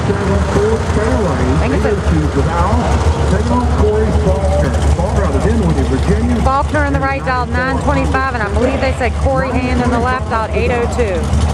I think it's Faulkner in the right dialed 925, and I believe they said Corey Hand in the left dialed 802.